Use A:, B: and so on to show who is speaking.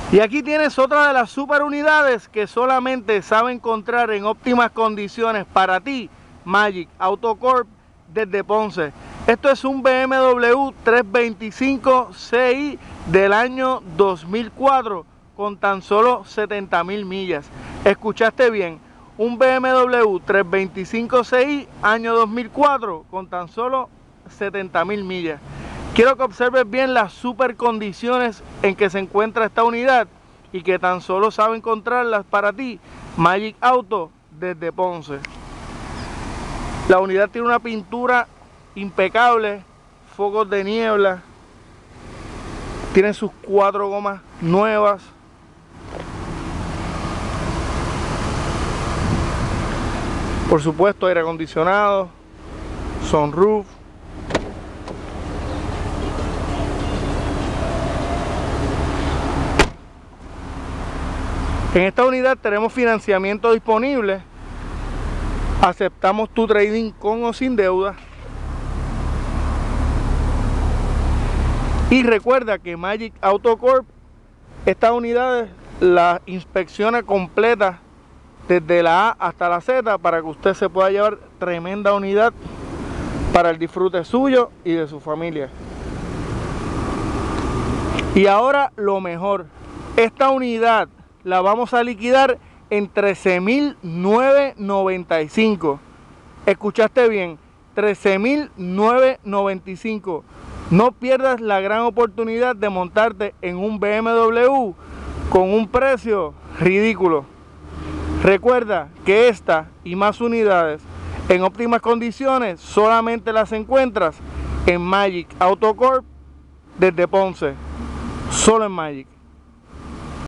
A: Y aquí tienes otra de las super unidades que solamente sabe encontrar en óptimas condiciones para ti, Magic Auto Corp desde Ponce. Esto es un BMW 325 Ci del año 2004 con tan solo 70,000 millas. Escuchaste bien, un BMW 325 Ci año 2004 con tan solo 70,000 millas. Quiero que observes bien las super condiciones en que se encuentra esta unidad y que tan solo sabe encontrarlas para ti, Magic Auto desde Ponce. La unidad tiene una pintura impecable, focos de niebla, tiene sus 4 gomas nuevas. Por supuesto, aire acondicionado, sunroof. En esta unidad tenemos financiamiento disponible. Aceptamos tu trading con o sin deuda. Y recuerda que Magic Auto Corp, estas unidades las inspecciona completa desde la A hasta la Z para que usted se pueda llevar tremenda unidad para el disfrute suyo y de su familia. Y ahora lo mejor, esta unidad la vamos a liquidar en $13,995. Escuchaste bien, $13,995. No pierdas la gran oportunidad de montarte en un BMW con un precio ridículo. Recuerda que esta y más unidades en óptimas condiciones solamente las encuentras en Magic Auto Corp desde Ponce. Solo en Magic.